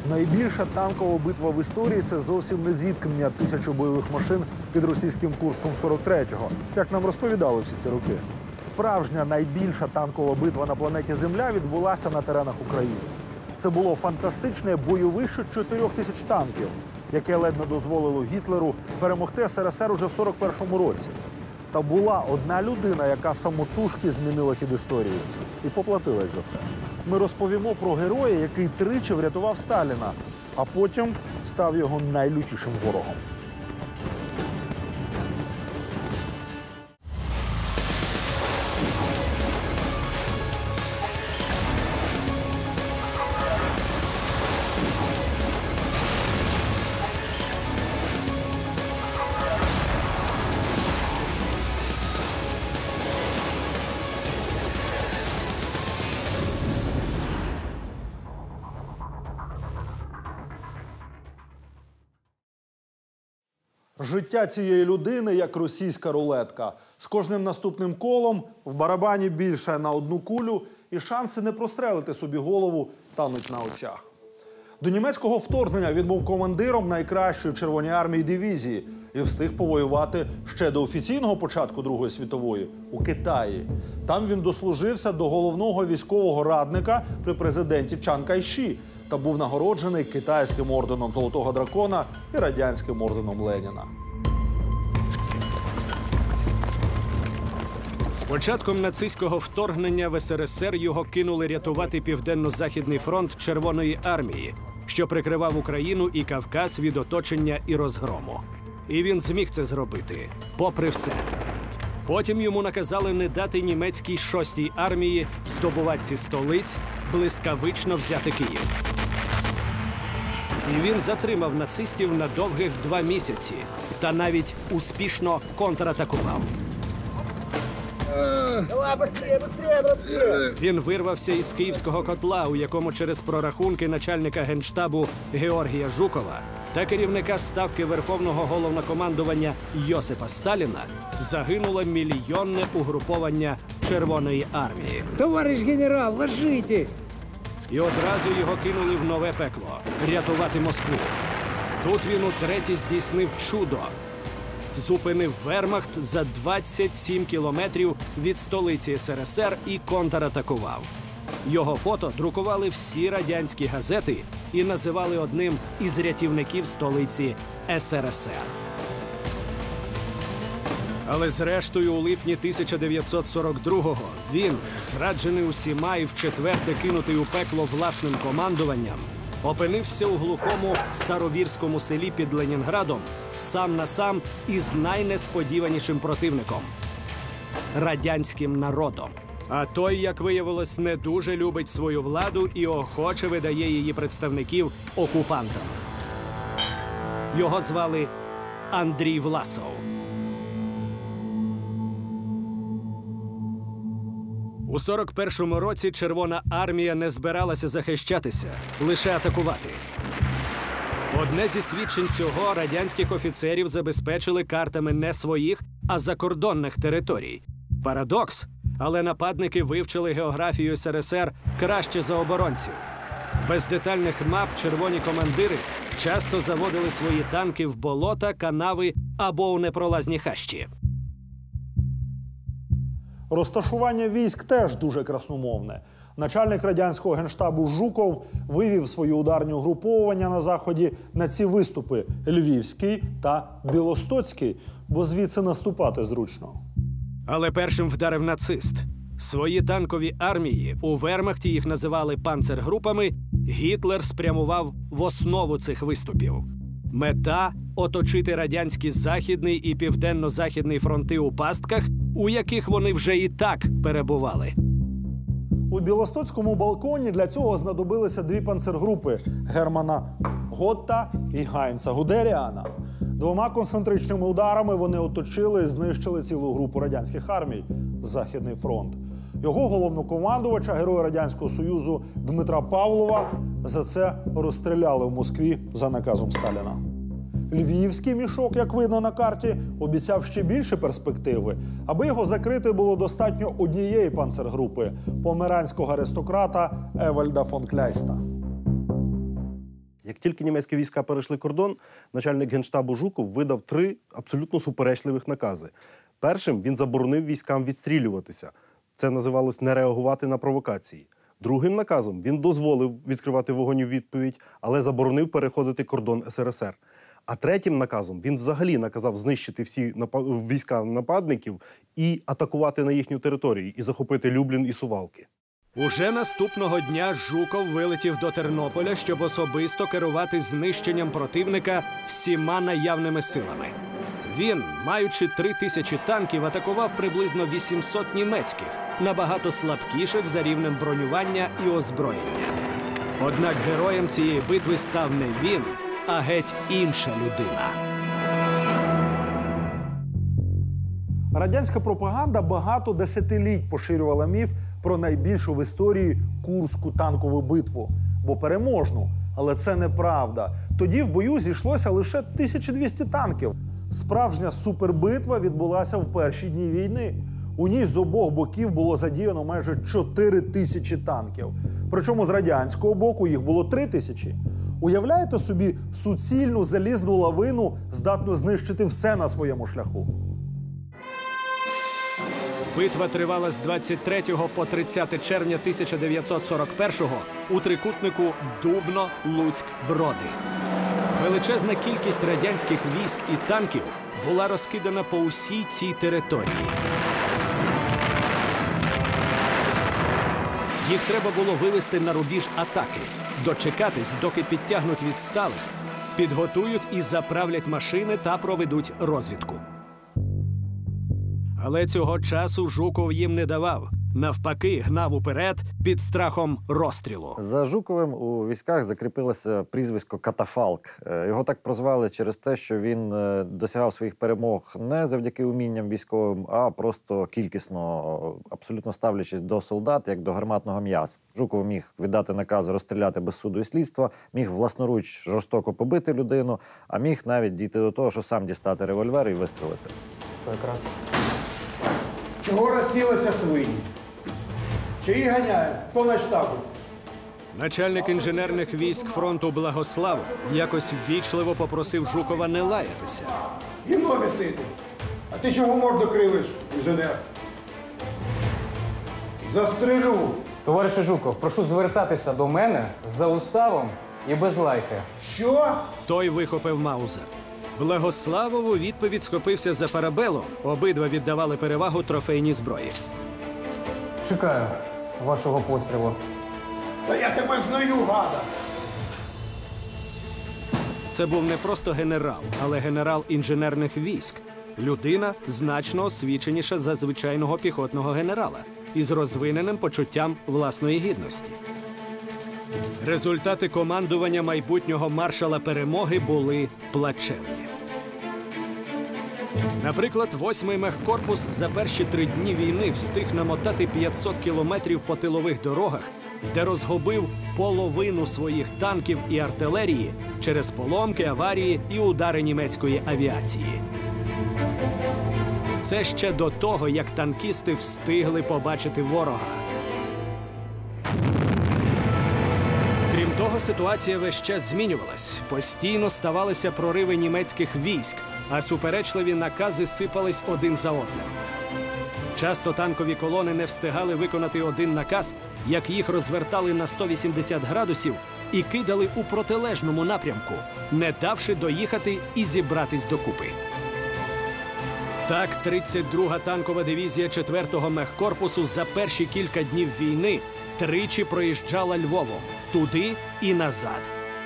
Найбільша танкова битва в історії – це зовсім не зіткнення тисячі бойових машин під російським Курском 43-го, як нам розповідали всі ці роки. Справжня найбільша танкова битва на планеті Земля відбулася на теренах України. Це було фантастичне бойовище 4000 танків, яке ледь не дозволило Гітлеру перемогти СРСР уже в 41-му році. Та була одна людина, яка самотужки змінила хід історії і поплатилась за це. Ми розповімо про героя, який тричі врятував Сталіна, а потім став його найлютішим ворогом. Життя цієї людини як російська рулетка. З кожним наступним колом в барабані більше на одну кулю, і шанси не прострелити собі голову тануть на очах. До німецького вторгнення він був командиром найкращої Червоної армії дивізії і встиг повоювати ще до офіційного початку Другої світової у Китаї. Там він дослужився до головного військового радника при президенті Чан Кайші та був нагороджений китайським орденом Золотого дракона і радянським орденом Леніна. З початком нацистського вторгнення в СРСР його кинули рятувати Південно-Західний фронт Червоної армії, що прикривав Україну і Кавказ від оточення і розгрому. І він зміг це зробити, попри все. Потім йому наказали не дати німецькій 6-й армії здобуватці столиць блискавично взяти Київ. І він затримав нацистів на довгих 2 місяці та навіть успішно контратакував. Він вирвався із київського котла, у якому через прорахунки начальника Генштабу Георгія Жукова та керівника Ставки Верховного Головнокомандування Йосипа Сталіна загинуло мільйонне угруповання Червоної армії. Товариш генерал, ложитесь! І одразу його кинули в нове пекло – рятувати Москву. Тут він утретє здійснив чудо. Зупинив вермахт за 27 кілометрів від столиці СРСР і контратакував. Його фото друкували всі радянські газети і називали одним із рятівників столиці СРСР. Але зрештою у липні 1942-го він, зраджений усіма і вчетверте кинутий у пекло власним командуванням, опинився у глухому старовірському селі під Ленінградом сам на сам із найнесподіванішим противником – радянським народом. А той, як виявилось, не дуже любить свою владу і охоче видає її представників окупантам. Його звали Андрій Власов. У 41-му році Червона армія не збиралася захищатися, лише атакувати. Одне зі свідчень цього радянських офіцерів забезпечили картами не своїх, а закордонних територій. Парадокс, але нападники вивчили географію СРСР краще за оборонців. Без детальних мап червоні командири часто заводили свої танки в болота, канави або у непролазні хащі. Розташування військ теж дуже красномовне. Начальник радянського генштабу Жуков вивів свої ударні угруповування на Заході на ці виступи – Львівський та Білостоцький, бо звідси наступати зручно. Але першим вдарив нацист. Свої танкові армії, у вермахті їх називали панцергрупами, Гітлер спрямував в основу цих виступів. Мета – оточити радянський Західний і Південно-Західний фронти у пастках, у яких вони вже і так перебували. У Білостоцькому балконі для цього знадобилися 2 панцергрупи – Германа Готта і Гайнца Гудеріана. 2 концентричними ударами вони оточили і знищили цілу групу радянських армій – Західний фронт. Його головнокомандувача, героя Радянського Союзу Дмитра Павлова, за це розстріляли в Москві за наказом Сталіна. Львівський мішок, як видно на карті, обіцяв ще більше перспективи. Аби його закрити, було достатньо однієї панцергрупи – померанського аристократа Евальда фон Кляйста. Як тільки німецькі війська перейшли кордон, начальник Генштабу Жуков видав 3 абсолютно суперечливих накази. Першим він заборонив військам відстрілюватися. Це називалось «не реагувати на провокації». Другим наказом він дозволив відкривати вогонь у відповідь, але заборонив переходити кордон СРСР. А третім наказом він взагалі наказав знищити всі війська нападників і атакувати на їхню територію, і захопити Люблін і Сувалки. Уже наступного дня Жуков вилетів до Тернополя, щоб особисто керувати знищенням противника всіма наявними силами. Він, маючи 3000 танків, атакував приблизно 800 німецьких, набагато слабкіших за рівнем бронювання і озброєння. Однак героєм цієї битви став не він, а геть інша людина. Радянська пропаганда багато десятиліть поширювала міф про найбільшу в історії Курську танкову битву. Бо переможну. Але це неправда. Тоді в бою зійшлося лише 1200 танків. Справжня супербитва відбулася в перші дні війни. У ній з обох боків було задіяно майже 4000 танків. Причому з радянського боку їх було 3000. Уявляєте собі суцільну залізну лавину, здатну знищити все на своєму шляху? Битва тривала з 23 по 30 червня 1941-го у трикутнику Дубно-Луцьк-Броди. Величезна кількість радянських військ і танків була розкидана по усій цій території. Їх треба було вивести на рубіж атаки, дочекатись, доки підтягнуть відсталих, підготують і заправлять машини та проведуть розвідку. Але цього часу Жуков їм не давав. Навпаки, гнав уперед під страхом розстрілу. За Жуковим у військах закріпилося прізвисько «Катафалк». Його так прозвали через те, що він досягав своїх перемог не завдяки умінням військовим, а просто кількісно, абсолютно ставлячись до солдат, як до гарматного м'яса. Жуков міг віддати наказ розстріляти без суду і слідства, міг власноруч жорстоко побити людину, а міг навіть дійти до того, що сам дістати револьвер і вистрілити. Якраз. Чого розсілися свині? Чиї ганяє? Хто на штабу? Начальник інженерних військ фронту Благослав якось ввічливо попросив Жукова не лаятися. Гімно місити. А ти чого морду кривиш, інженер? Застрелю. Товарише Жуков, прошу звертатися до мене за уставом і без лайки. Що? Той вихопив Маузер. Благославов у відповідь схопився за парабелу. Обидва віддавали перевагу трофейній зброї. Чекаю вашого пострілу. Та я тебе знаю, гада. Це був не просто генерал, але генерал інженерних військ. Людина значно освіченіша за звичайного піхотного генерала із розвиненим почуттям власної гідності. Результати командування майбутнього маршала перемоги були плачевні. Наприклад, 8-й мехкорпус за перші 3 дні війни встиг намотати 500 кілометрів по тилових дорогах, де розгубив половину своїх танків і артилерії через поломки, аварії і удари німецької авіації. Це ще до того, як танкісти встигли побачити ворога. Крім того, ситуація весь час змінювалась. Постійно ставалися прориви німецьких військ, а суперечливі накази сипались один за одним. Часто танкові колони не встигали виконати один наказ, як їх розвертали на 180 градусів і кидали у протилежному напрямку, не давши доїхати і зібратись докупи. Так, 32-га танкова дивізія 4-го мехкорпусу за перші кілька днів війни тричі проїжджала Львовом, туди і назад.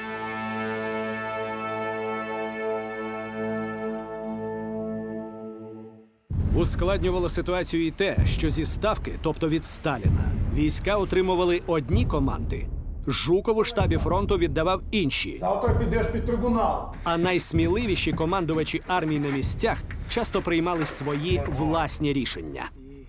Ускладнювало ситуацію і те, що зі Ставки, тобто від Сталіна, війська отримували одні команди. Жуков у штабі фронту віддавав інші. Завтра підеш під трибунал. А найсміливіші командувачі армій на місцях часто приймали свої власні рішення.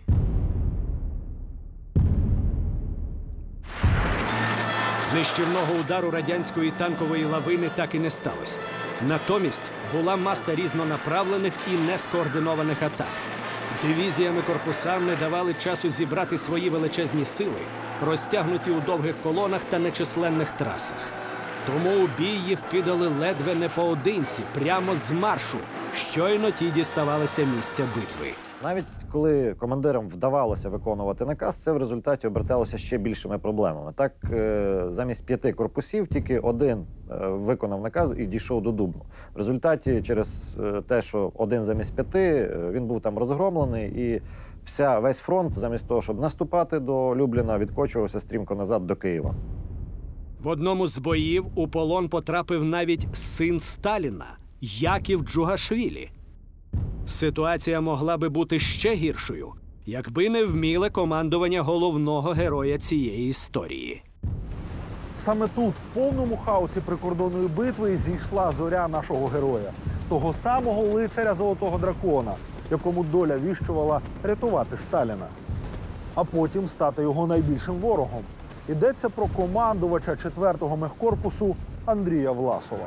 Нищівного удару радянської танкової лавини так і не сталося. Натомість була маса різнонаправлених і нескоординованих атак. Дивізіям і корпусам не давали часу зібрати свої величезні сили, розтягнуті у довгих колонах та нечисленних трасах. Тому у бій їх кидали ледве не поодинці, прямо з маршу. Щойно ті діставалися місця битви. Навіть коли командирам вдавалося виконувати наказ, це в результаті оберталося ще більшими проблемами. Так, замість 5 корпусів тільки один виконав наказ і дійшов до Дубну. В результаті через те, що один замість 5, він був там розгромлений, і весь фронт, замість того, щоб наступати до Любліна, відкочувався стрімко назад до Києва. В одному з боїв у полон потрапив навіть син Сталіна – Яків Джугашвілі. Ситуація могла би бути ще гіршою, якби не вміле командування головного героя цієї історії. Саме тут, в повному хаосі прикордонної битви, зійшла зоря нашого героя. Того самого лицаря Золотого дракона, якому доля віщувала рятувати Сталіна. А потім стати його найбільшим ворогом. Йдеться про командувача 4-го мехкорпусу Андрія Власова.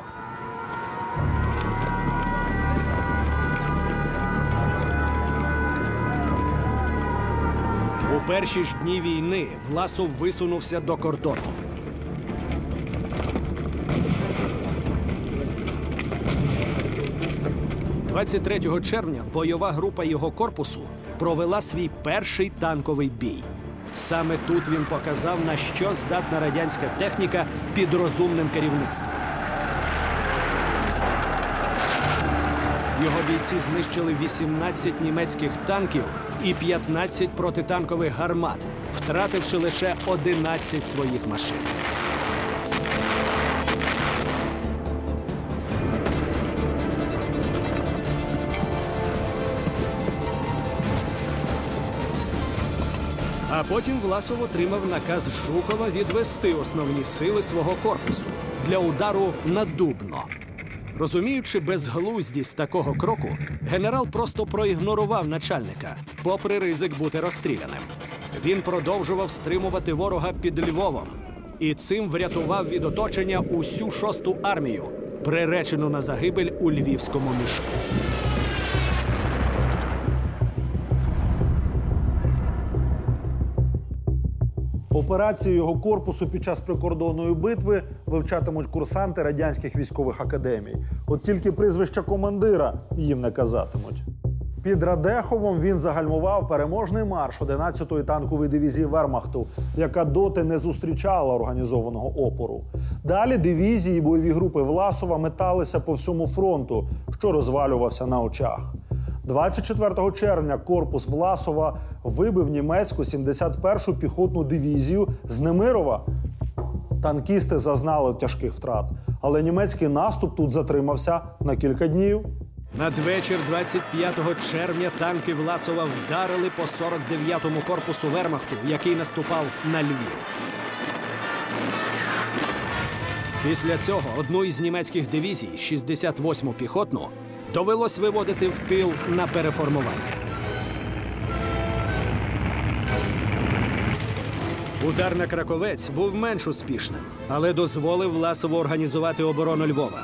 У перші ж дні війни Власов висунувся до кордону. – 23 червня бойова група його корпусу провела свій перший танковий бій. Саме тут він показав, на що здатна радянська техніка під розумним керівництвом. Його бійці знищили 18 німецьких танків і 15 протитанкових гармат, втративши лише 11 своїх машин. А потім Власов отримав наказ Жукова відвести основні сили свого корпусу для удару на Дубно. Розуміючи безглуздість такого кроку, генерал просто проігнорував начальника, попри ризик бути розстріляним. Він продовжував стримувати ворога під Львовом. І цим врятував від оточення усю 6-ту армію, приречену на загибель у Львівському мішку. Операції його корпусу під час прикордонної битви вивчатимуть курсанти радянських військових академій. От тільки прізвища командира їм не казатимуть. Під Радеховом він загальмував переможний марш 11-ї танкової дивізії Вермахту, яка доти не зустрічала організованого опору. Далі дивізії і бойові групи Власова металися по всьому фронту, що розвалювався на очах. 24 червня корпус Власова вибив німецьку 71-ю піхотну дивізію з Немирова. Танкісти зазнали тяжких втрат, але німецький наступ тут затримався на кілька днів. Надвечір 25 червня танки Власова вдарили по 49-му корпусу Вермахту, який наступав на Львів. Після цього одну із німецьких дивізій, 68-му піхотну, довелось виводити в тил на переформування. Удар на Краковець був менш успішним, але дозволив Власову організувати оборону Львова.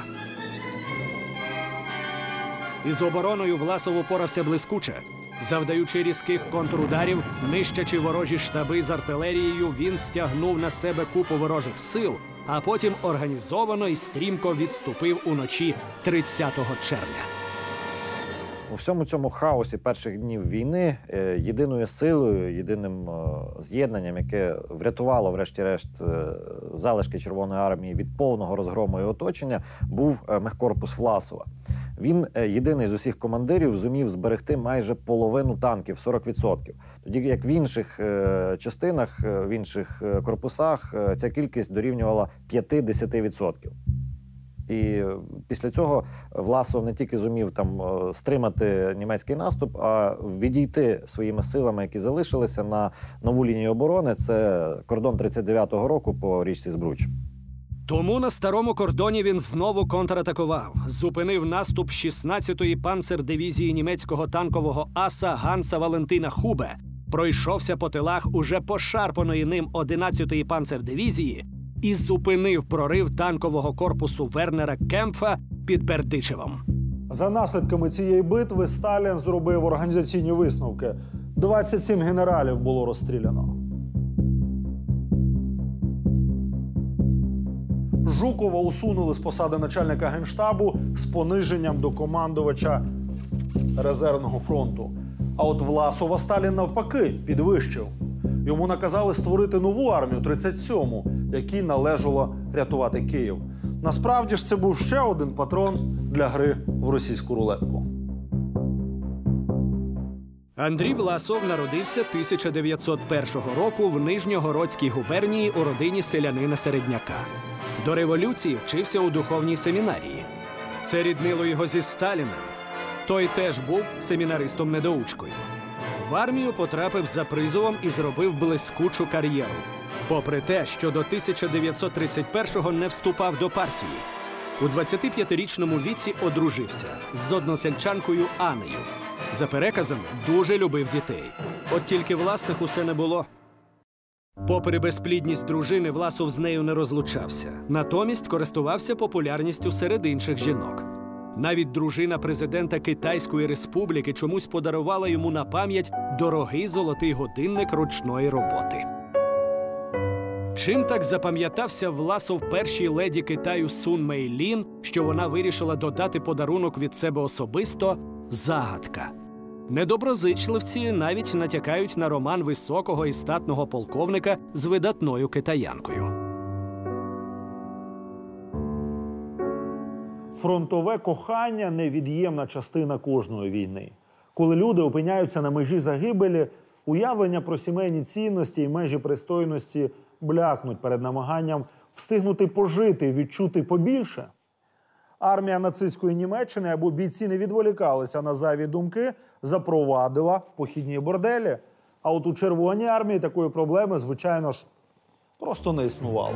Із обороною Власов упорався блискуче. Завдаючи різких контрударів, нищачи ворожі штаби з артилерією, він стягнув на себе купу ворожих сил, а потім організовано і стрімко відступив уночі 30 червня. У всьому цьому хаосі перших днів війни єдиною силою, єдиним з'єднанням, яке врятувало, врешті-решт, залишки Червоної армії від повного розгрому і оточення, був мехкорпус Власова. Він єдиний з усіх командирів зумів зберегти майже половину танків, 40%. Тоді як в інших частинах, в інших корпусах ця кількість дорівнювала 5-10%. І після цього Власов не тільки зумів там стримати німецький наступ, а відійти своїми силами, які залишилися, на нову лінію оборони. Це кордон 39-го року по річці Збруч. Тому на старому кордоні він знову контратакував. Зупинив наступ 16-ї панцердивізії німецького танкового аса Ганса Валентина Хубе, пройшовся по тилах уже пошарпаної ним 11-ї панцердивізії і зупинив прорив танкового корпусу Вернера Кемпфа під Бердичевом. За наслідками цієї битви Сталін зробив організаційні висновки. 27 генералів було розстріляно. Жукова усунули з посади начальника Генштабу з пониженням до командувача резервного фронту. А от Власова Сталін навпаки підвищив. Йому наказали створити нову армію 37-му, якій належало рятувати Київ. Насправді ж це був ще один патрон для гри в російську рулетку. Андрій Власов народився 1901 року в Нижньогородській губернії у родині селянина Середняка. До революції вчився у духовній семінарії. Це ріднило його зі Сталіним. Той теж був семінаристом-недоучкою. В армію потрапив за призовом і зробив блискучу кар'єру. Попри те, що до 1931-го не вступав до партії. У 25-річному віці одружився з односельчанкою Анею. За переказами, дуже любив дітей. От тільки власних усе не було. Попри безплідність дружини, Власов з нею не розлучався. Натомість користувався популярністю серед інших жінок. Навіть дружина президента Китайської Республіки чомусь подарувала йому на пам'ять дорогий золотий годинник ручної роботи. Чим так запам'ятався Власов першій леді Китаю Сун Мейлін, що вона вирішила додати подарунок від себе особисто – загадка. Недоброзичливці навіть натякають на роман високого і статного полковника з видатною китаянкою. Фронтове кохання – невід'ємна частина кожної війни. Коли люди опиняються на межі загибелі, уявлення про сімейні цінності і межі пристойності блякнуть перед намаганням встигнути пожити і відчути побільше. Армія нацистської Німеччини, або бійці не відволікалися на зайві думки, запровадила похідні борделі. А от у Червоній армії такої проблеми, звичайно ж, просто не існувало.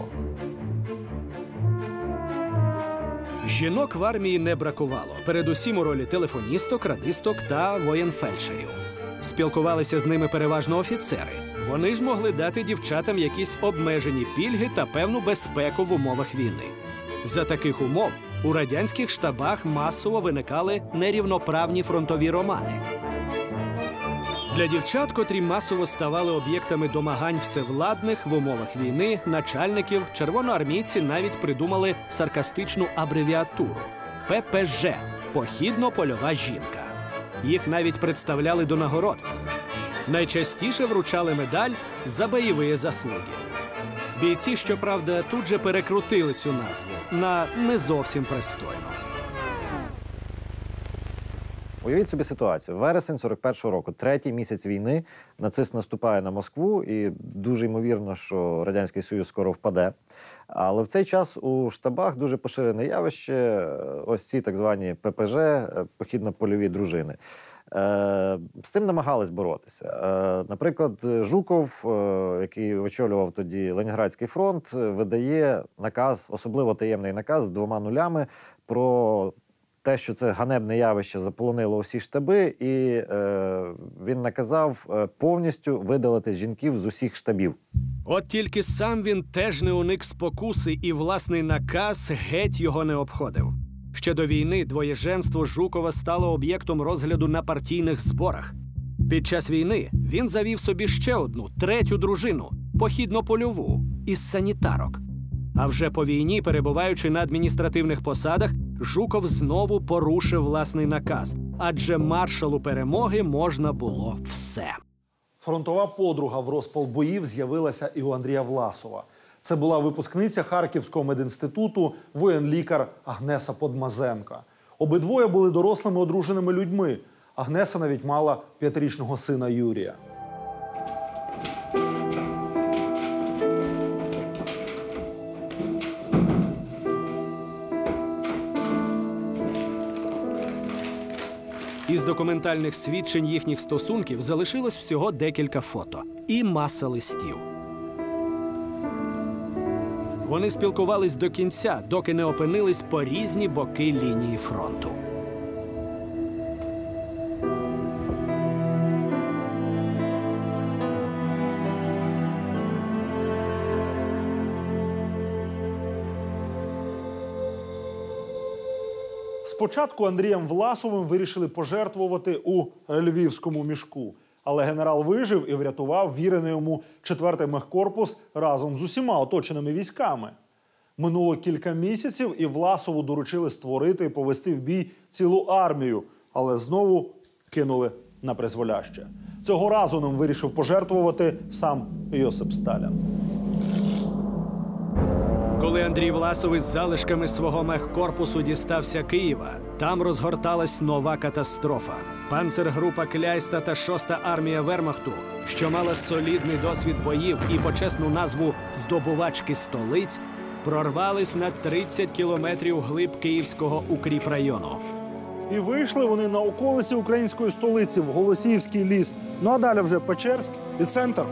Жінок в армії не бракувало. Передусім у ролі телефоністок, радисток та воєнфельдшерів. Спілкувалися з ними переважно офіцери. Вони ж могли дати дівчатам якісь обмежені пільги та певну безпеку в умовах війни. За таких умов у радянських штабах масово виникали нерівноправні фронтові романи. Для дівчат, котрі масово ставали об'єктами домагань всевладних в умовах війни, начальників, червоноармійці навіть придумали саркастичну абревіатуру – ППЖ – «Похідно-польова жінка». Їх навіть представляли до нагород. Найчастіше вручали медаль за бойові заслуги. Бійці, щоправда, тут же перекрутили цю назву на не зовсім пристойно. Уявіть собі ситуацію. Вересень 41-го року, третій місяць війни, нацист наступає на Москву і дуже ймовірно, що Радянський Союз скоро впаде. Але в цей час у штабах дуже поширене явище ось ці так звані ППЖ, похідно-польові дружини. З цим намагались боротися. Наприклад, Жуков, який очолював тоді Ленінградський фронт, видає наказ, особливо таємний наказ з 2 нулями про те, що це ганебне явище заполонило усі штаби, і він наказав повністю видалити жінків з усіх штабів. От тільки сам він теж не уник спокуси, і власний наказ геть його не обходив. Ще до війни двоєженство Жукова стало об'єктом розгляду на партійних зборах. Під час війни він завів собі ще одну, третю дружину – похідно-польову, із санітарок. А вже по війні, перебуваючи на адміністративних посадах, Жуков знову порушив власний наказ, адже маршалу перемоги можна було все. Фронтова подруга в розпал боїв з'явилася і у Андрія Власова. Це була випускниця Харківського медінституту, воєнлікар Агнеса Подмазенка. Обидвоє були дорослими одруженими людьми. Агнеса навіть мала 5-річного сина Юрія. Із документальних свідчень їхніх стосунків залишилось всього декілька фото і маса листів. Вони спілкувались до кінця, доки не опинились по різні боки лінії фронту. Спочатку Андрієм Власовим вирішили пожертвувати у Львівському мішку. Але генерал вижив і врятував вірений йому 4-й мехкорпус разом з усіма оточеними військами. Минуло кілька місяців, і Власову доручили створити і повести в бій цілу армію. Але знову кинули на призволяще. Цього разу ним вирішив пожертвувати сам Йосип Сталін. Коли Андрій Власов із залишками свого мехкорпусу дістався Києва, там розгорталась нова катастрофа. Панцергрупа Кляйста та 6-та армія Вермахту, що мала солідний досвід боїв і почесну назву «Здобувачки столиць», прорвались на 30 кілометрів глиб Київського укріпрайону. І вийшли вони на околиці української столиці, в Голосіївський ліс. Ну а далі вже Печерськ і центр.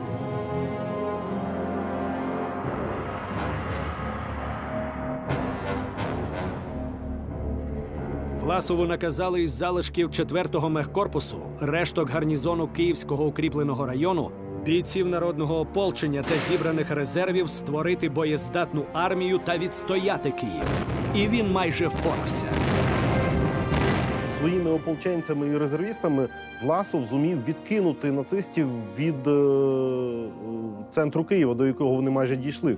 Власову наказали із залишків 4-го мехкорпусу, решток гарнізону Київського укріпленого району, бійців народного ополчення та зібраних резервів створити боєздатну армію та відстояти Київ. І він майже впорався. Своїми ополченцями і резервістами Власов зумів відкинути нацистів від центру Києва, до якого вони майже дійшли.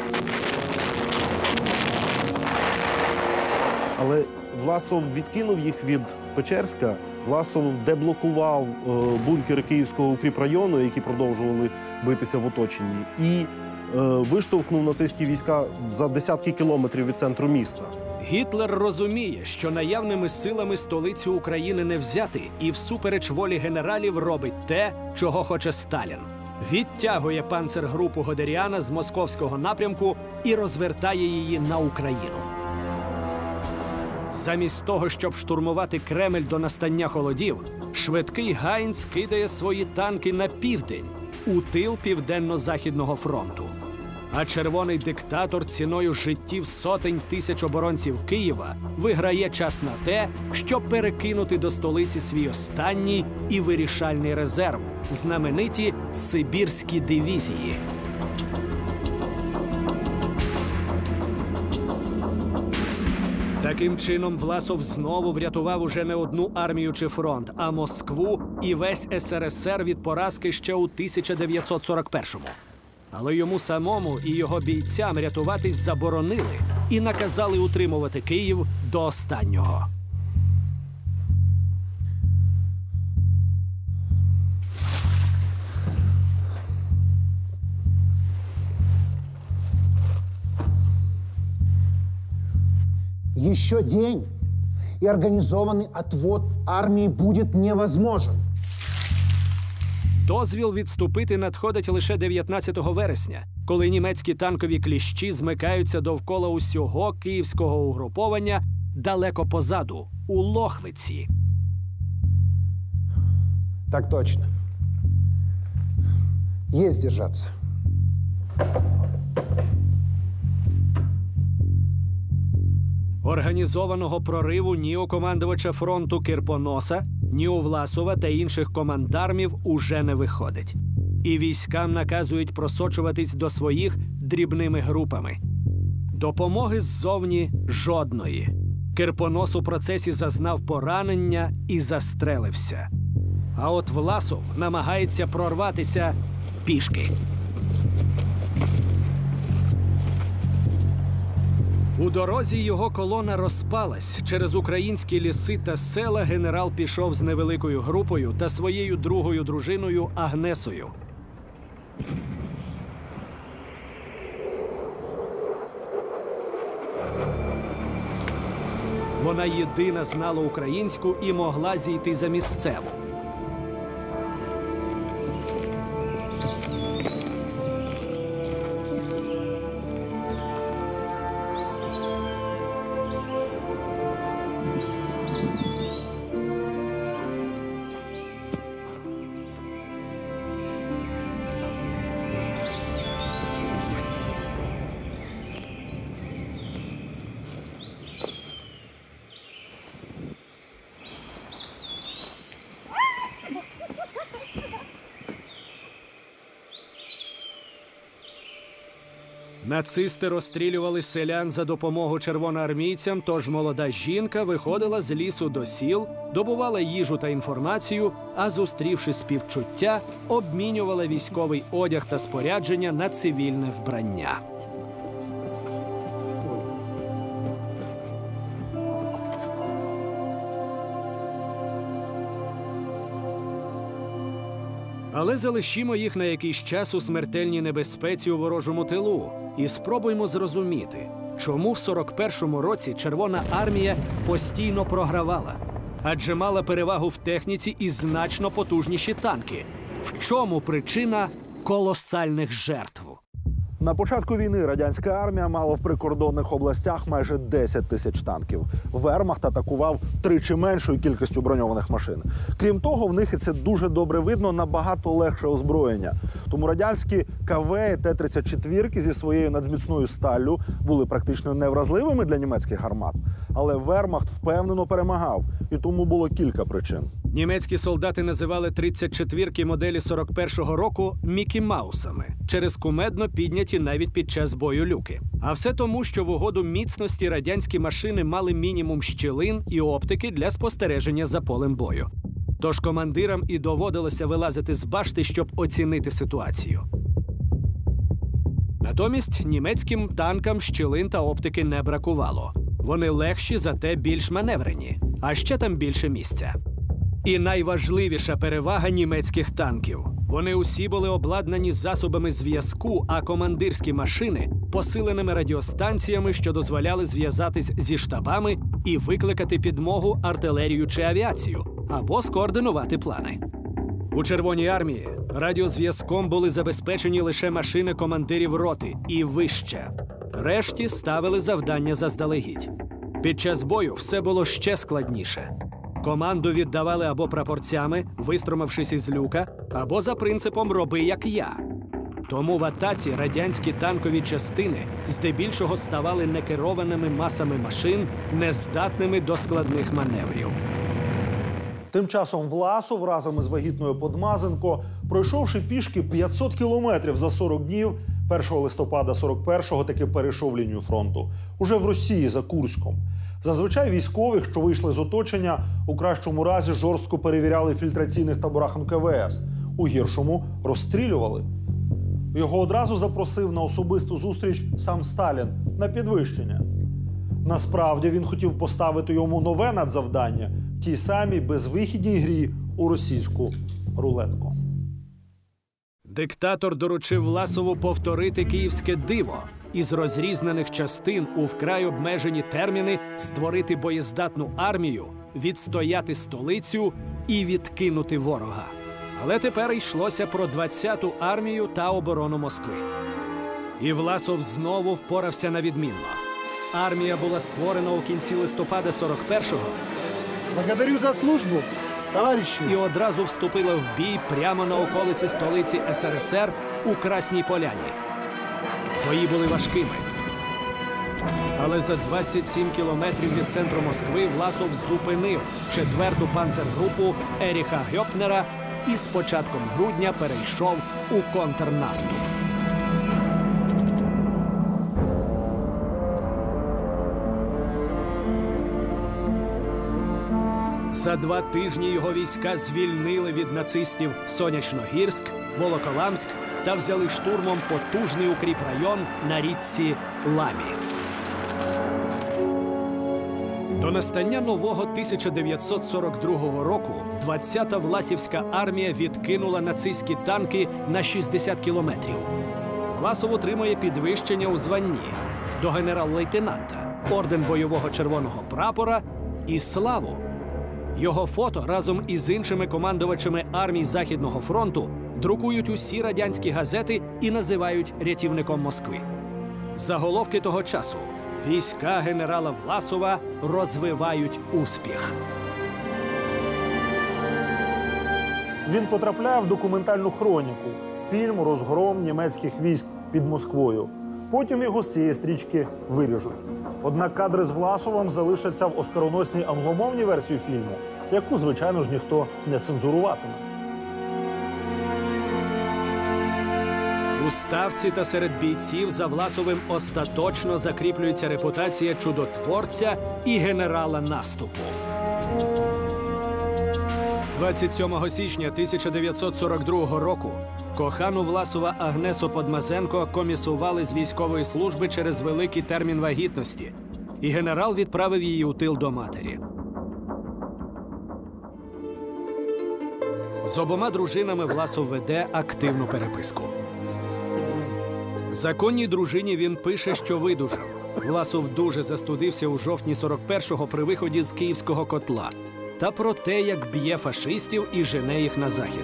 Але Власов відкинув їх від Печерська, Власов деблокував бункери Київського укріпрайону, які продовжували битися в оточенні, і виштовхнув нацистські війська за десятки кілометрів від центру міста. Гітлер розуміє, що наявними силами столицю України не взяти, і всупереч волі генералів робить те, чого хоче Сталін. Відтягує панцергрупу Годеріана з московського напрямку і розвертає її на Україну. Замість того, щоб штурмувати Кремль до настання холодів, швидкий Гайнц кидає свої танки на південь, у тил Південно-Західного фронту. А червоний диктатор ціною життів сотень тисяч оборонців Києва виграє час на те, щоб перекинути до столиці свій останній і вирішальний резерв – знамениті Сибірські дивізії. Таким чином, Власов знову врятував уже не одну армію чи фронт, а Москву і весь СРСР від поразки ще у 1941-му. Але йому самому і його бійцям рятуватись заборонили і наказали утримувати Київ до останнього. Еще день, и организованный отвод армии будет невозможен. Дозвіл відступити надходить лише 19 вересня, коли німецькі танкові кліщі змикаються довкола усього київського угруповання далеко позаду, у Лохвиці. Так точно. Есть держаться. Організованого прориву ні у командувача фронту Кирпоноса, ні у Власова та інших командармів уже не виходить. І військам наказують просочуватись до своїх дрібними групами. Допомоги ззовні жодної. Кирпонос у процесі зазнав поранення і застрелився. А от Власов намагається прорватися пішки. У дорозі його колона розпалась. Через українські ліси та села генерал пішов з невеликою групою та своєю другою дружиною Агнесою. Вона єдина знала українську і могла зійти за місцеву. Нацисти розстрілювали селян за допомогу червоноармійцям, тож молода жінка виходила з лісу до сіл, добувала їжу та інформацію, а зустрівши співчуття, обмінювала військовий одяг та спорядження на цивільне вбрання. Але залишімо їх на якийсь час у смертельній небезпеці у ворожому тилу і спробуймо зрозуміти, чому в 41-му році Червона армія постійно програвала. Адже мала перевагу в техніці і значно потужніші танки. В чому причина колосальних жертв? На початку війни радянська армія мала в прикордонних областях майже 10 тисяч танків. Вермахт атакував втричі меншою кількістю броньованих машин. Крім того, в них, і це дуже добре видно, набагато легше озброєння. Тому радянські КВ і Т-34 зі своєю надзміцною сталлю були практично невразливими для німецьких гармат. Але Вермахт впевнено перемагав, і тому було кілька причин. Німецькі солдати називали 34-ки моделі 41-го року Мікі Маусами через кумедно підняті навіть під час бою люки. А все тому, що в угоду міцності радянські машини мали мінімум щілин і оптики для спостереження за полем бою. Тож командирам і доводилося вилазити з башти, щоб оцінити ситуацію. Натомість німецьким танкам щілин та оптики не бракувало. Вони легші, зате більш маневрені, а ще там більше місця. І найважливіша перевага німецьких танків. Вони усі були обладнані засобами зв'язку, а командирські машини – посиленими радіостанціями, що дозволяли зв'язатись зі штабами і викликати підмогу, артилерію чи авіацію, або скоординувати плани. У Червоній армії радіозв'язком були забезпечені лише машини командирів роти і вище. Решті ставили завдання заздалегідь. Під час бою все було ще складніше. Команду віддавали або прапорцями, вистромившись із люка, або за принципом «роби як я». Тому в атаці радянські танкові частини здебільшого ставали некерованими масами машин, нездатними до складних маневрів. Тим часом Власов разом із вагітною Подмазенко, пройшовши пішки 500 кілометрів за 40 днів, 1 листопада 41-го таки перейшов лінію фронту. Уже в Росії, за Курськом. Зазвичай військових, що вийшли з оточення, у кращому разі жорстко перевіряли в фільтраційних таборах НКВС. У гіршому – розстрілювали. Його одразу запросив на особисту зустріч сам Сталін на підвищення. Насправді він хотів поставити йому нове надзавдання в тій самій безвихідній грі у російську рулетку. Диктатор доручив Власову повторити київське диво із розрізнених частин у вкрай обмежені терміни створити боєздатну армію, відстояти столицю і відкинути ворога. Але тепер йшлося про 20-ту армію та оборону Москви. І Власов знову впорався на відмінно. Армія була створена у кінці листопада 41-го. Благодарю за службу, товарищи. І одразу вступила в бій прямо на околиці столиці СРСР у Красній Поляні. Бої були важкими. Але за 27 кілометрів від центру Москви Власов зупинив 4-ту панцергрупу Еріха Гьопнера і з початком грудня перейшов у контрнаступ. За 2 тижні його війська звільнили від нацистів Сонячногірськ, Волоколамськ та взяли штурмом потужний укріпрайон на річці Ламі. До настання нового 1942 року 20-та Власівська армія відкинула нацистські танки на 60 кілометрів. Власов отримує підвищення у званні до генерал-лейтенанта, орден бойового червоного прапора і славу. Його фото разом із іншими командувачами армій Західного фронту друкують усі радянські газети і називають рятівником Москви. Заголовки того часу – війська генерала Власова розвивають успіх. Він потрапляє в документальну хроніку – фільм «Розгром німецьких військ під Москвою». Потім його з цієї стрічки виріжуть. Однак кадри з Власовим залишаться в оскароносній англомовній версії фільму, яку, звичайно ж, ніхто не цензуруватиме. У Ставці та серед бійців за Власовим остаточно закріплюється репутація чудотворця і генерала наступу. 27 січня 1942 року кохану Власова Агнесу Подмазенко комісували з військової служби через великий термін вагітності, і генерал відправив її у тил до матері. З обома дружинами Власов веде активну переписку. Законній дружині він пише, що видужав. Власов дуже застудився у жовтні 41-го при виході з Київського котла та про те, як б'є фашистів і жене їх на захід.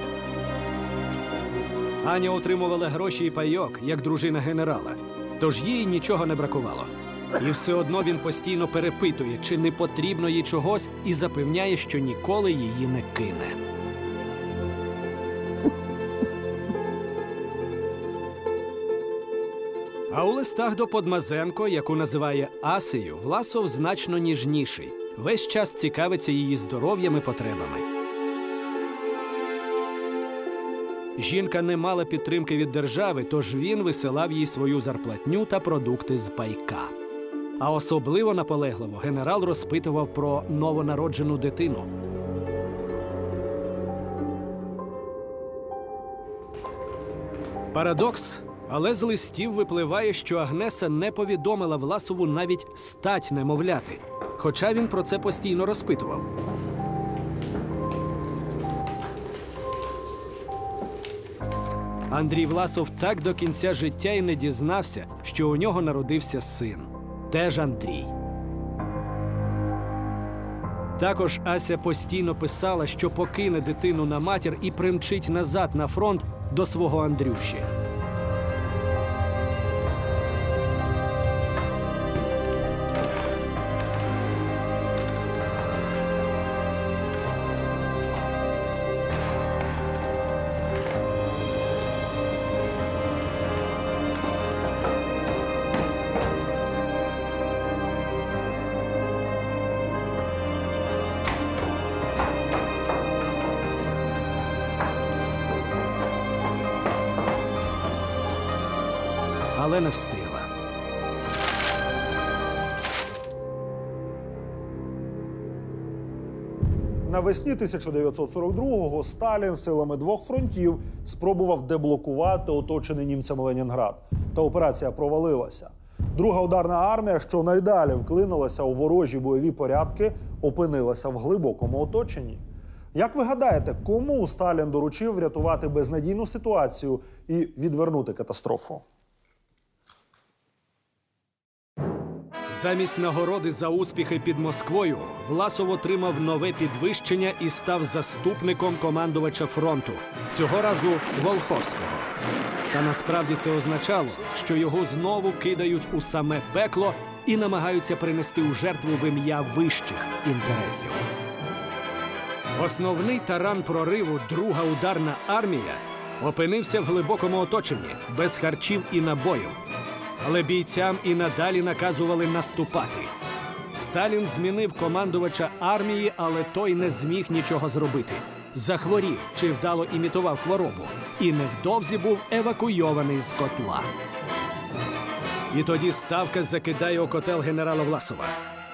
Аня отримувала гроші і пайок, як дружина генерала, тож їй нічого не бракувало. І все одно він постійно перепитує, чи не потрібно їй чогось, і запевняє, що ніколи її не кине. А у листах до Подмазенко, яку називає Асею, Власов значно ніжніший. Весь час цікавиться її здоров'ям і потребами. Жінка не мала підтримки від держави, тож він висилав їй свою зарплатню та продукти з пайка. А особливо наполегливо генерал розпитував про новонароджену дитину. Парадокс, але з листів випливає, що Агнеса не повідомила Власову навіть стать немовляти, хоча він про це постійно розпитував. Андрій Власов так до кінця життя і не дізнався, що у нього народився син. Теж Андрій. Також Ася постійно писала, що покине дитину на матір і примчить назад на фронт до свого Андрюші. Але не встигла. Навесні 1942-го Сталін силами двох фронтів спробував деблокувати оточений німцями Ленінград. Та операція провалилася. Друга ударна армія, що найдалі вклинилася у ворожі бойові порядки, опинилася в глибокому оточенні. Як ви гадаєте, кому Сталін доручив врятувати безнадійну ситуацію і відвернути катастрофу? Замість нагороди за успіхи під Москвою Власов отримав нове підвищення і став заступником командувача фронту, цього разу Волховського. Та насправді це означало, що його знову кидають у саме пекло і намагаються принести у жертву в ім'я вищих інтересів. Основний таран прориву, друга ударна армія, опинився в глибокому оточенні, без харчів і набоїв. Але бійцям і надалі наказували наступати. Сталін змінив командувача армії, але той не зміг нічого зробити. Захворів чи вдало імітував хворобу. І невдовзі був евакуйований з котла. І тоді Ставка закидає у котел генерала Власова.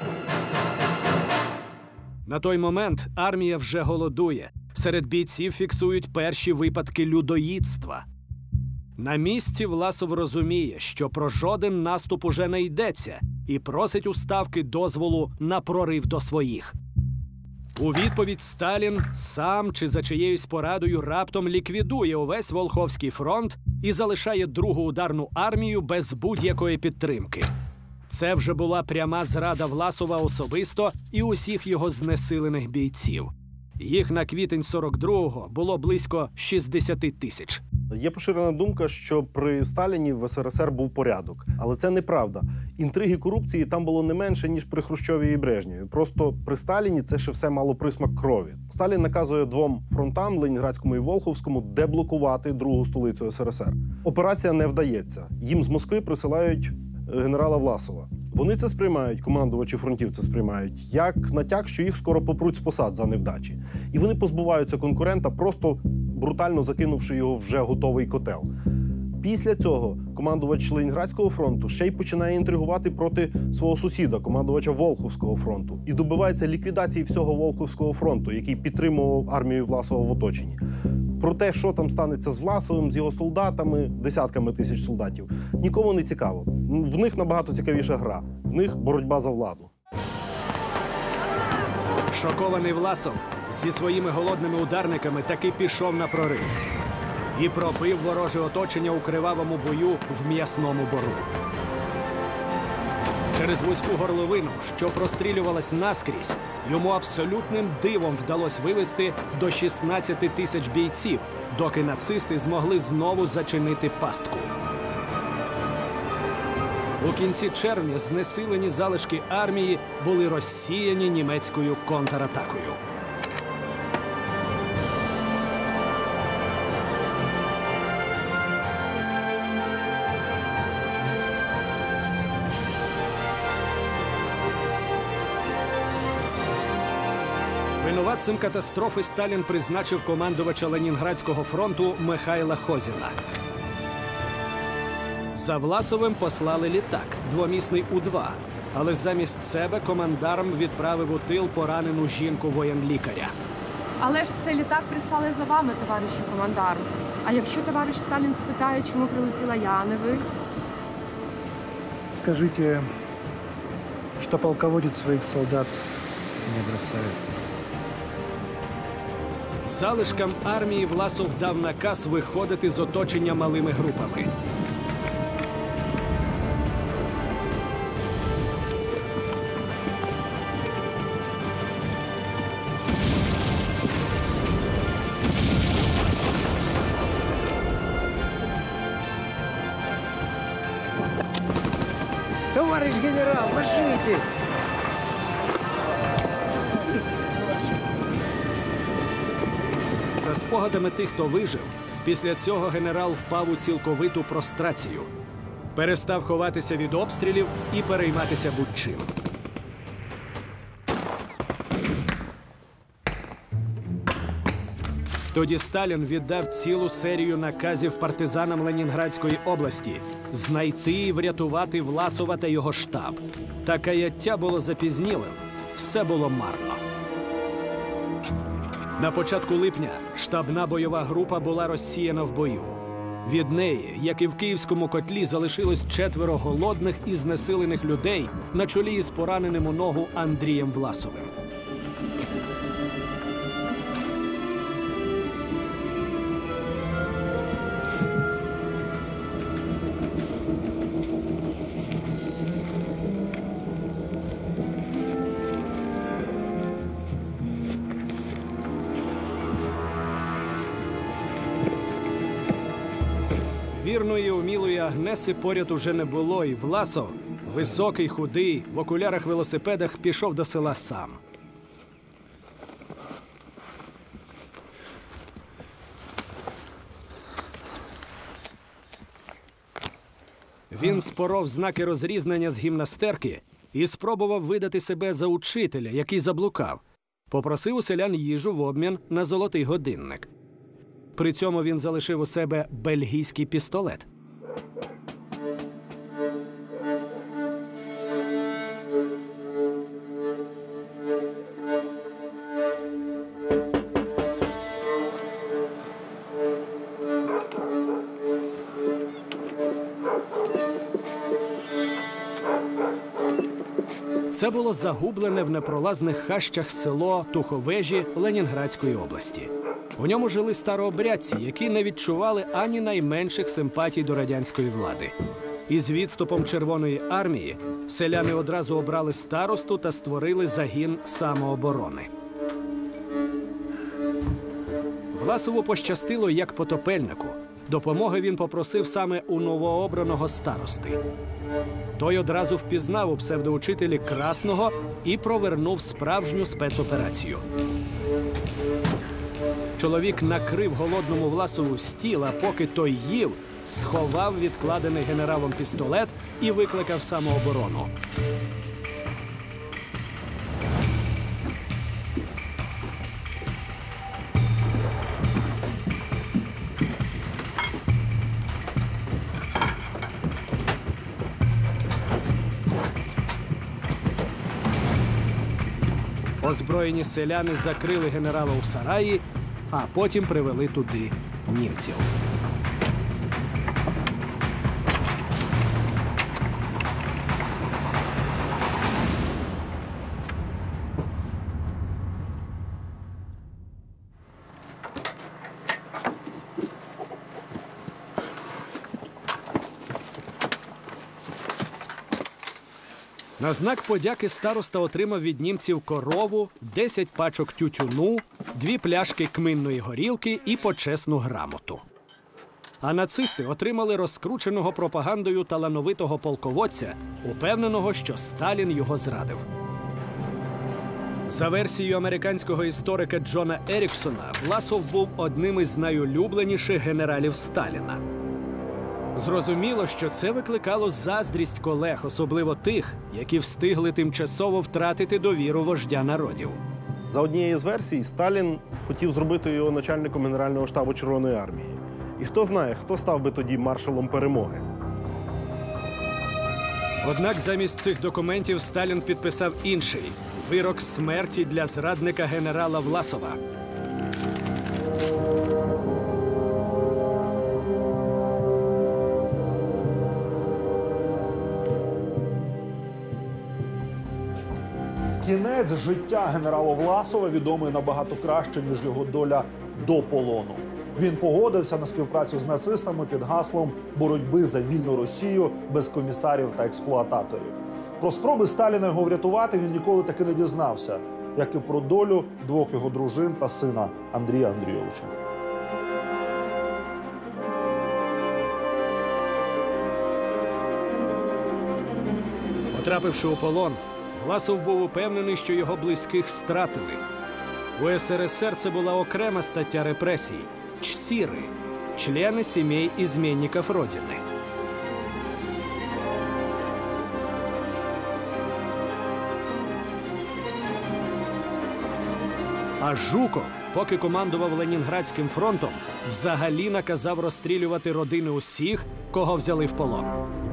На той момент армія вже голодує. Серед бійців фіксують перші випадки людоїдства. На місці Власов розуміє, що про жоден наступ уже не йдеться, і просить у Ставки дозволу на прорив до своїх. У відповідь Сталін сам чи за чиєюсь порадою раптом ліквідує увесь Волховський фронт і залишає другу ударну армію без будь-якої підтримки. Це вже була пряма зрада Власова особисто і усіх його знесилених бійців. Їх на квітень 42-го було близько 60 тисяч. Є поширена думка, що при Сталіні в СРСР був порядок. Але це неправда. Інтриги корупції там було не менше, ніж при Хрущові і Брежнєві. Просто при Сталіні це ще все мало присмак крові. Сталін наказує двом фронтам, Ленінградському і Волховському, деблокувати другу столицю СРСР. Операція не вдається. Їм з Москви присилають генерала Власова. Вони це сприймають, командувачі фронтів це сприймають, як натяк, що їх скоро попруть з посад за невдачі. І вони позбуваються конкурента, просто брутально закинувши його в вже готовий котел. Після цього командувач Ленінградського фронту ще й починає інтригувати проти свого сусіда, командувача Волховського фронту. І добивається ліквідації всього Волховського фронту, який підтримував армію Власова в оточенні. Про те, що там станеться з Власовим, з його солдатами, десятками тисяч солдатів, нікому не цікаво. В них набагато цікавіша гра. В них боротьба за владу. Шокований Власов зі своїми голодними ударниками таки пішов на прорив і пробив вороже оточення у кривавому бою в М'ясному Бору. Через вузьку горловину, що прострілювалась наскрізь, йому абсолютним дивом вдалося вивести до 16 тисяч бійців, доки нацисти змогли знову зачинити пастку. У кінці червня знесилені залишки армії були розсіяні німецькою контратакою. Винуватцем катастрофи Сталін призначив командувача Ленінградського фронту Михайла Хозіна. За Власовим послали літак, двомісний У-2, але замість себе командарм відправив у тил поранену жінку воєнлікаря. Але ж цей літак прислали за вами, товаришу командарм. А якщо товариш Сталін спитає, чому прилетіла я, а не ви? Скажите, что полководец своих солдат не бросает. Залишкам армії Власов дав наказ виходити з оточення малими групами. Товарищ генерал, ложитесь! За спогадами тих, хто вижив, після цього генерал впав у цілковиту прострацію. Перестав ховатися від обстрілів і перейматися будь-чим. Тоді Сталін віддав цілу серію наказів партизанам Ленінградської області знайти і врятувати Власова та його штаб. Та каяття було запізнілим. Все було марно. На початку липня штабна бойова група була розсіяна в бою. Від неї, як і в Київському котлі, залишилось 4 голодних і знесилених людей на чолі із пораненим у ногу Андрієм Власовим. Вірної, умілої Агнеси поряд уже не було, і Власов, високий, худий, в окулярах-велосипедах, пішов до села сам. Він споров знаки розрізнення з гімнастерки і спробував видати себе за учителя, який заблукав. Попросив у селян їжу в обмін на золотий годинник. При цьому він залишив у себе бельгійський пістолет. Це було загублене в непролазних хащах село Туховежі Ленінградської області. У ньому жили старообрядці, які не відчували ані найменших симпатій до радянської влади. Із відступом Червоної армії селяни одразу обрали старосту та створили загін самооборони. Власову пощастило як потопельнику. Допомоги він попросив саме у новообраного старости. Той одразу впізнав у псевдоучителі Красного і провернув справжню спецоперацію. Чоловік накрив голодному Власову стіл, а поки той їв, сховав відкладений генералом пістолет і викликав самооборону. Озброєні селяни закрили генерала у сараї, а потім привели туди німців. На знак подяки староста отримав від німців корову, 10 пачок тютюну, 2 пляшки кминної горілки і почесну грамоту. А нацисти отримали розкрученого пропагандою талановитого полководця, упевненого, що Сталін його зрадив. За версією американського історика Джона Еріксона, Власов був одним із найулюбленіших генералів Сталіна. Зрозуміло, що це викликало заздрість колег, особливо тих, які встигли тимчасово втратити довіру вождя народів. За однією з версій, Сталін хотів зробити його начальником Генерального штабу Червоної армії. І хто знає, хто став би тоді маршалом перемоги. Однак замість цих документів Сталін підписав інший – вирок смерті для зрадника генерала Власова. Кінець життя генерала Власова відомий набагато краще, ніж його доля до полону. Він погодився на співпрацю з нацистами під гаслом боротьби за вільну Росію без комісарів та експлуататорів. Про спроби Сталіна його врятувати він ніколи таки не дізнався, як і про долю 2 його дружин та сина Андрія Андрійовича. Потрапивши у полон, Власов був упевнений, що його близьких стратили. У СРСР це була окрема стаття репресій – чсіри – члени сімей ізменників Родини. А Жуков, поки командував Ленінградським фронтом, взагалі наказав розстрілювати родини усіх, кого взяли в полон.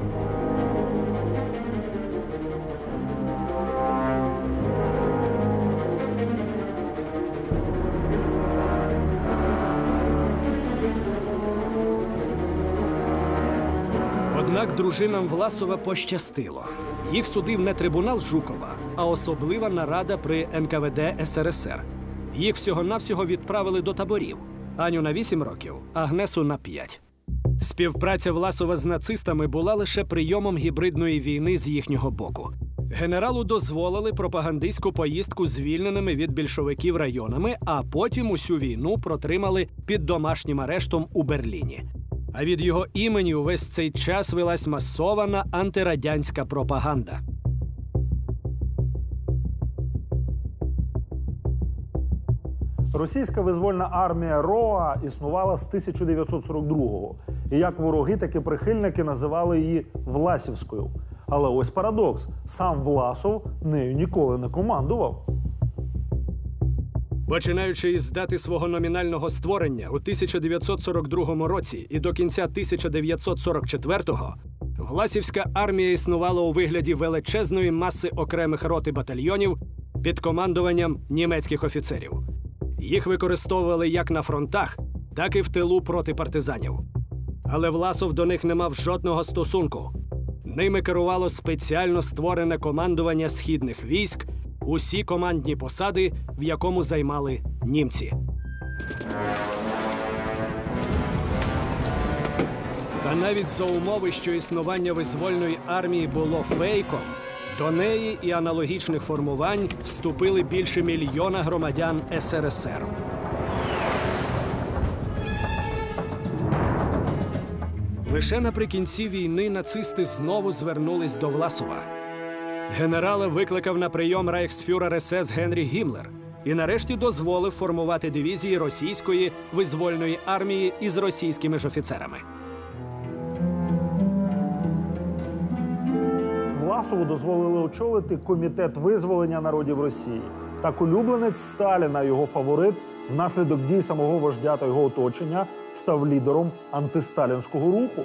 Однак дружинам Власова пощастило. Їх судив не трибунал Жукова, а особлива нарада при НКВД СРСР. Їх всього-навсього відправили до таборів. Аню на 8 років, Агнесу на 5. Співпраця Власова з нацистами була лише прийомом гібридної війни з їхнього боку. Генералу дозволили пропагандистську поїздку звільненими від більшовиків районами, а потім усю війну протримали під домашнім арештом у Берліні. А від його імені увесь цей час велась масована антирадянська пропаганда. Російська визвольна армія РОА існувала з 1942-го. І як вороги, так і прихильники називали її Власівською. Але ось парадокс. Сам Власов нею ніколи не командував. Починаючи із дати свого номінального створення у 1942 році і до кінця 1944-го, Власівська армія існувала у вигляді величезної маси окремих рот і батальйонів під командуванням німецьких офіцерів. Їх використовували як на фронтах, так і в тилу проти партизанів. Але Власов до них не мав жодного стосунку. Ними керувало спеціально створене командування східних військ, усі командні посади, в якому займали німці. Та навіть за умови, що існування визвольної армії було фейком, до неї і аналогічних формувань вступили більше 1 мільйона громадян СРСР. Лише наприкінці війни нацисти знову звернулись до Власова. Генерала викликав на прийом рейхсфюрер СС Генріх Гіммлер і нарешті дозволив формувати дивізії російської визвольної армії із російськими ж офіцерами. Власову дозволили очолити Комітет визволення народів Росії. Так улюбленець Сталіна, його фаворит, внаслідок дій самого вождя та його оточення, став лідером антисталінського руху.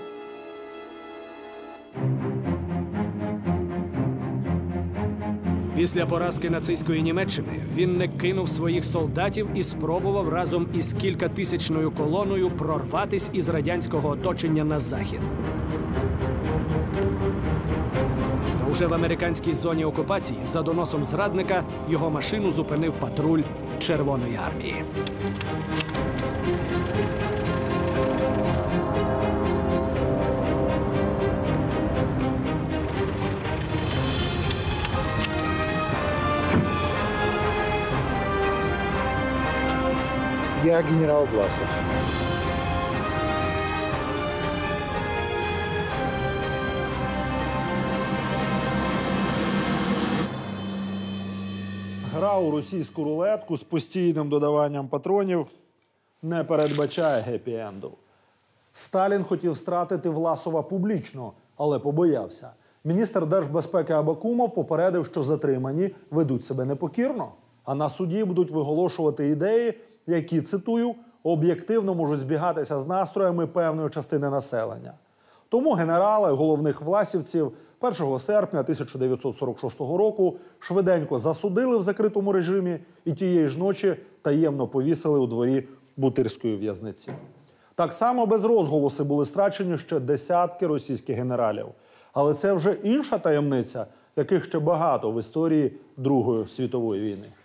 Після поразки нацистської Німеччини він не кинув своїх солдатів і спробував разом із кількатисячною колоною прорватись із радянського оточення на захід. Та уже в американській зоні окупації за доносом зрадника його машину зупинив патруль Червоної армії. Я генерал Власов. Гра у російську рулетку з постійним додаванням патронів не передбачає гепі-енду. Сталін хотів стратити Власова публічно, але побоявся. Міністр держбезпеки Абакумов попередив, що затримані ведуть себе непокірно, а на суді будуть виголошувати ідеї, які, цитую, об'єктивно можуть збігатися з настроями певної частини населення. Тому генерали головних власівців 1 серпня 1946 року швиденько засудили в закритому режимі і тієї ж ночі таємно повісили у дворі Бутирської в'язниці. Так само без розголосу були страчені ще десятки російських генералів. Але це вже інша таємниця, яких ще багато в історії Другої світової війни.